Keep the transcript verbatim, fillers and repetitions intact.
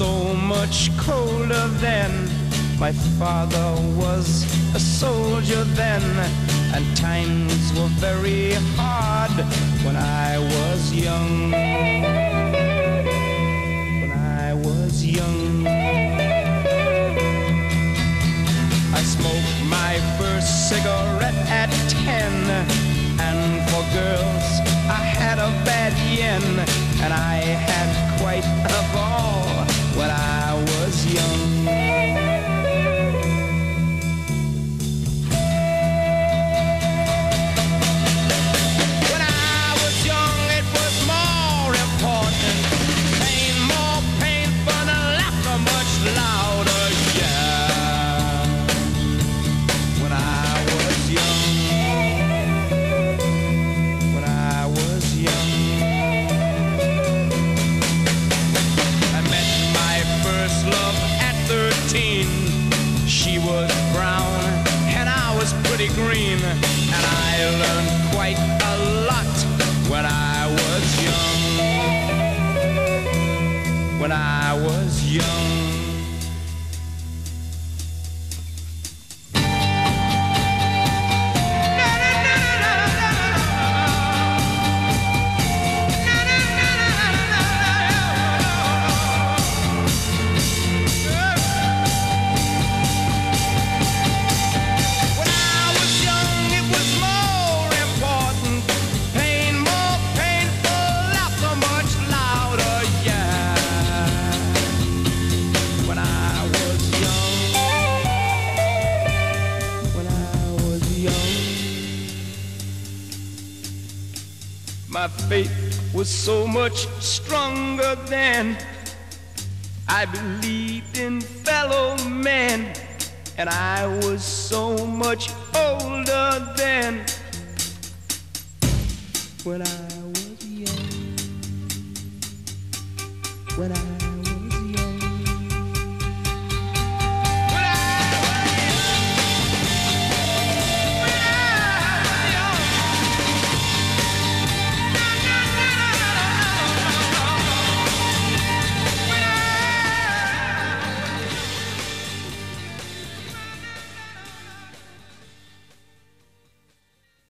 so much colder then. My father was a soldier then, and times were very hard when I was young. When I was young, I smoked my first cigarette at ten, and for girls I had a bad yen, and I had quite a ball when I was young. When I was young, it was more important, pain more painful, and laughter much louder, yeah. When I was young, when I was young, I met my first love at thirteen. She was brown and I was pretty green, and I learned quite a lot when I was young. When I was young. My faith was so much stronger then. I believed in fellow men, and I was so much older then. When I was young, when I